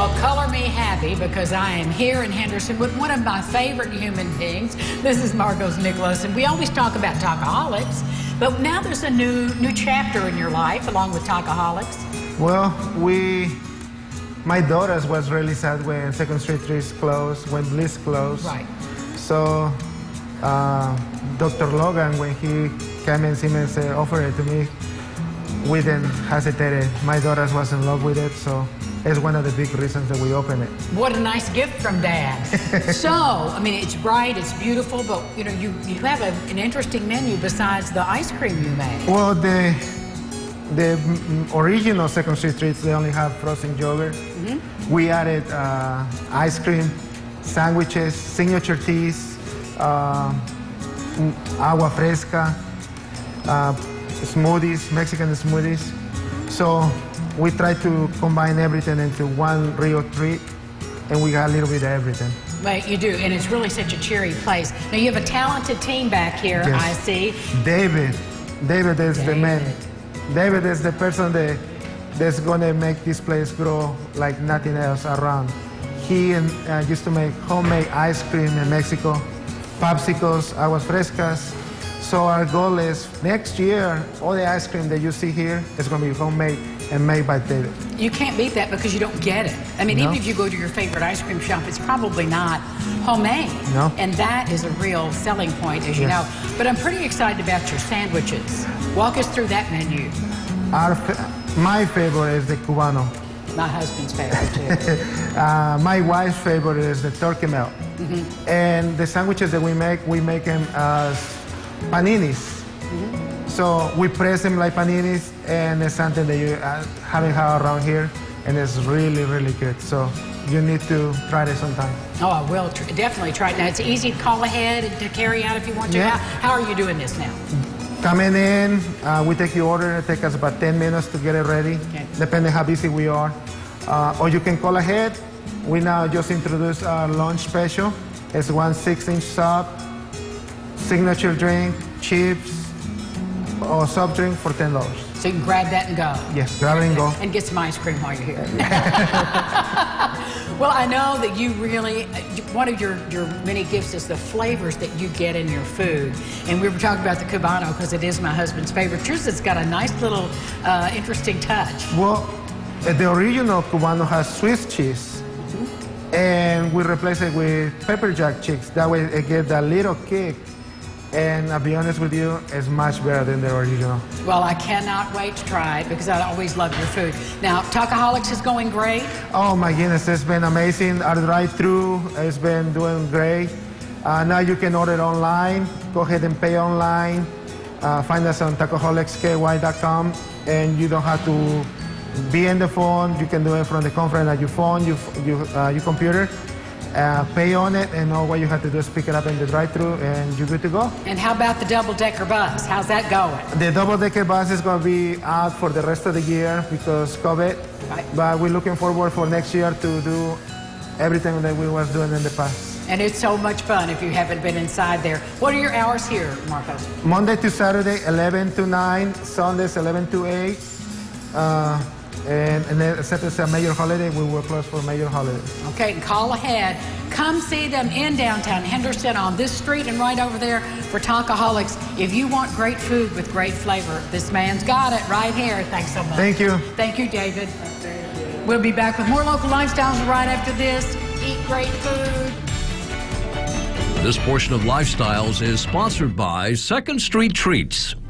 Well, color me happy because I am here in Henderson with one of my favorite human beings. This is Marcos Nicholas, and we always talk about Talkaholics, but now there's a new chapter in your life along with Talkaholics. Well, my daughters was really sad when Second Street Treats closed, when Bliss closed. Right. So Dr. Logan, when he came and Siemens offered it to me, we didn't hesitate. My daughters was in love with it, so it's one of the big reasons that we opened it. What a nice gift from Dad. So, I mean, it's bright, it's beautiful, but you know, you have an interesting menu besides the ice cream you made. Well, the original Second Street Treats, they only have frozen yogurt. Mm-hmm. We added ice cream, sandwiches, signature teas, agua fresca, smoothies, Mexican smoothies. So we try to combine everything into one real treat, and we got a little bit of everything. Right, you do, and it's really such a cheery place. Now, you have a talented team back here, yes. I see. David is the man. David is the person that's going to make this place grow like nothing else around. He used to make homemade ice cream in Mexico, popsicles, aguas frescas. So our goal is next year, all the ice cream that you see here is going to be homemade and made by David. You can't beat that because you don't get it. I mean, even if you go to your favorite ice cream shop, it's probably not homemade. No. And that is a real selling point, as you know. But I'm pretty excited about your sandwiches. Walk us through that menu. My favorite is the Cubano. My husband's favorite, too. My wife's favorite is the turkey melt. Mm-hmm. And the sandwiches that we make them as paninis. Mm-hmm. So we press them like paninis, and it's something that you haven't had around here, and it's really, really good. So you need to try it sometime. Oh, I will definitely try it. Now, it's easy to call ahead and to carry out if you want to. Yeah. How are you doing this now? Coming in, we take your order. It takes us about 10 minutes to get it ready, depending how busy we are. Or you can call ahead. We now just introduced our lunch special. It's 1 6-inch sub, signature drink, chips, or soft drink for $10. So you can grab that and go. Yes, grab it and go. And get some ice cream while you're here. Well, I know that you really, one of your many gifts is the flavors that you get in your food. And we were talking about the Cubano because it is my husband's favorite. Yours has got a nice little interesting touch. Well, the original Cubano has Swiss cheese. Mm-hmm. And we replace it with pepper jack chicks. That way it gets that little kick. And I'll be honest with you, it's much better than the original. Well, I cannot wait to try it because I always love your food. Now, Talkaholics is going great? Oh my goodness, it's been amazing. Our drive-thru has been doing great. Now you can order online. Go ahead and pay online. Find us on TalkaholicsKY.com, and you don't have to be in the phone. You can do it from the conference at your phone, your computer. Pay on it, and all what you have to do is pick it up in the drive-thru, and you're good to go. And how about the double-decker bus? How's that going? The double-decker bus is going to be out for the rest of the year because COVID. Right. But we're looking forward for next year to do everything that we was doing in the past. And it's so much fun if you haven't been inside there. What are your hours here, Marcos? Monday to Saturday, 11 to 9. Sundays, 11 to 8. And then, except it's a major holiday, we will close for major holidays. Okay, and call ahead. Come see them in downtown Henderson on this street and right over there for Talkaholics. If you want great food with great flavor, this man's got it right here. Thanks so much. Thank you. Thank you, David. We'll be back with more local lifestyles right after this. Eat great food. This portion of Lifestyles is sponsored by Second Street Treats.